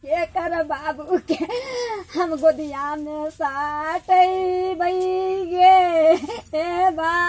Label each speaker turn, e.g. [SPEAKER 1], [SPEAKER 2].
[SPEAKER 1] के कर बाबू के हम गोदिया में साटई भई गे ए बा